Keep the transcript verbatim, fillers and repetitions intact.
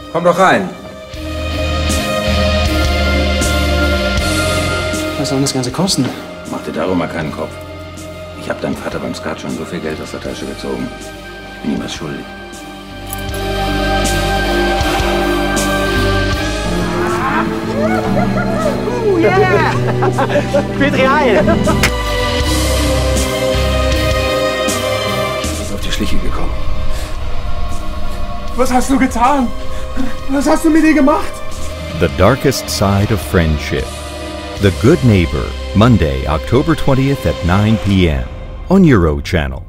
Komm doch rein. Was soll das Ganze kosten? Mach dir darum mal keinen Kopf. Ich habe deinem Vater beim Skat schon so viel Geld aus der Tasche gezogen. Ich bin ihm was schuldig. Uh, yeah! Wird real! Ich bin auf die Schliche gekommen. Was hast du getan? Was hast du mit ihr gemacht? The Darkest Side of Friendship. The Good Neighbor, Monday, October twentieth at nine p m on Euro Channel.